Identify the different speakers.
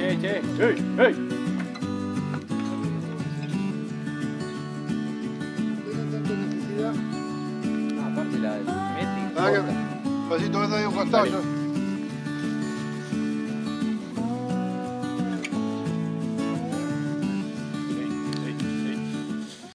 Speaker 1: Che. ¡Ey!
Speaker 2: Aparte la del Messi.
Speaker 3: Pasito, anda ahí un costado.